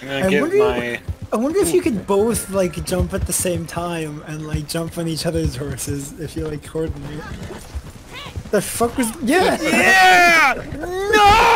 I'm gonna give my... I wonder if you could both like jump at the same time and like jump on each other's horses if you like coordinate. The fuck was... Yeah! Yeah! No!